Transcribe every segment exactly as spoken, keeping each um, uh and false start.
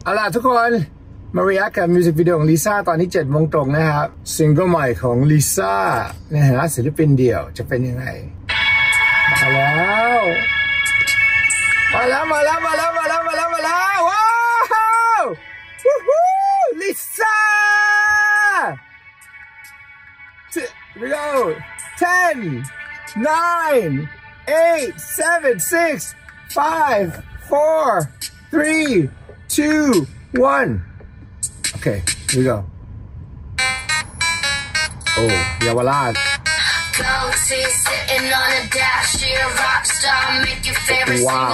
เอาล่ะทุกคนมารีแอคกับมิวสิกวิดีโอของลิซ่าตอนที่เจ็ดโมงตรงนะครับซิงเกิลใหม่ของลิซ่าในฐานะศิลปินเดี่ยวจะเป็นยังไงมาแล้วมาแล้วมาแล้วมาแล้วมาแล้วมาแล้วมาแล้วว้าววู้ฮู้ลิซ่า Here we go ten nine eight seven six five four three two one Okay, here we go. Oh, เยาวราช Wow.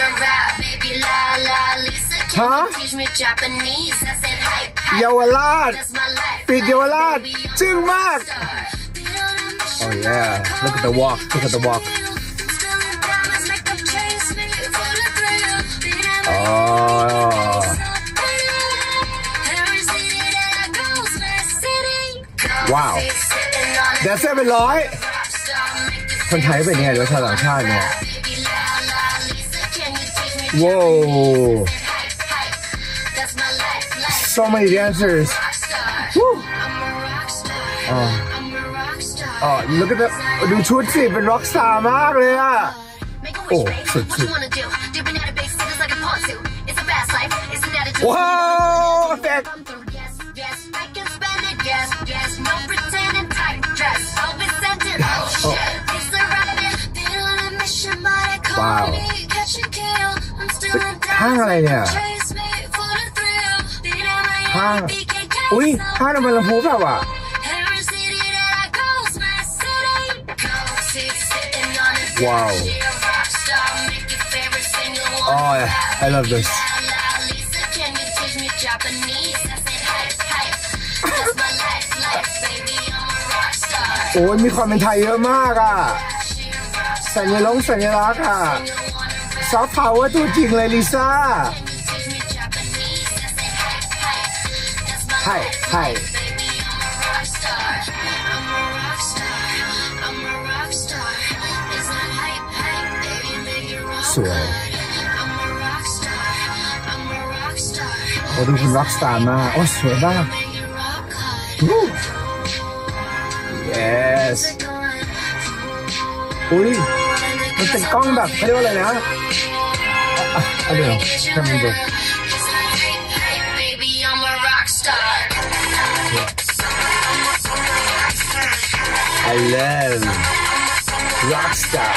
ฮะเยาวราชปิดเยาวราชจึ้งมาก Oh yeah, look at the walk, look at the walk. Oh.Wow แดนเซอร์เป็นร้อยคนไทยเป็นยังไงหรือชาวต่างชาติเนี่ยว้าว so many dancers Woo. Oh. Oh, look at the ดูชุดสิเป็นร็อกสตาร์มากเลยอ่ะโอ้สุดสุดว้าวแฟกว้าวห้างอะไรเนี่ยห้างอุ้ยห้างน้ำมันลำพูเปล่าวะว้าว Oh I love thisโอ้ยมีความเป็นไทยเยอะมากอ่ะสัญลักษณ์สัญลักษณ์อ่ะซอฟต์พาวเวอร์ตัวจริงเลยลิซ่าใช่ใช่สวยโอ้ดูคุณร็อกสตาร์มากโอ้สวยมาก Yes อุ้ยมันเป็นกล้องแบบเขาเรียกว่าอะไรนะอ่ะอ่ะเดี๋ยวทำมันดู I love rockstar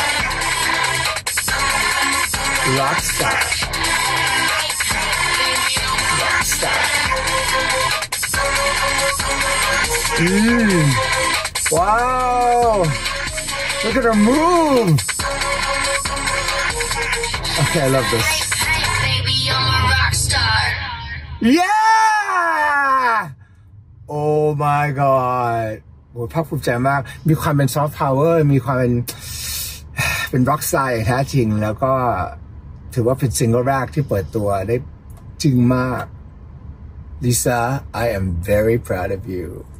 rockstar rockstar mm. Wow look at her move Okay I love this Yeah Oh my god โอ้ภาคภูมิใจมากมีความเป็นซอฟต์พาวเวอร์มีความเป็นเป็นร็อกสไตล์แท้จริงแล้วก็ถือว่าเป็นซิงเกิลแรกที่เปิดตัวได้จริงมาก Lisa I am very proud of you